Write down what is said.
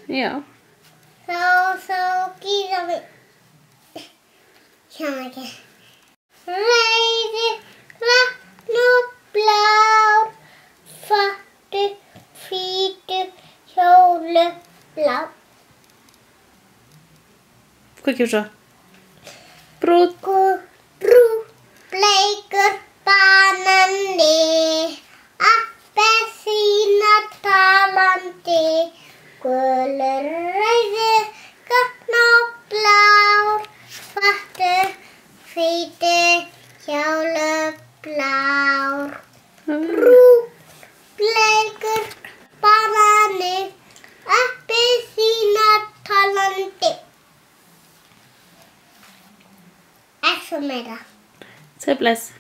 Já. Þá gíra við. Hjá ekki. Rauði, grann og blár. Svartur, hvítur, fjólu, blá. Hvað kemur svo? Brúnn. Brúnn, bleikur, banani. Appelsína talandi. Gulur, rauður, grann og blár. Svartur, hvítur, fjólu, blár. Brúnn, bleikur, banani. Appelsína talandi. Svo meira. Svo bless.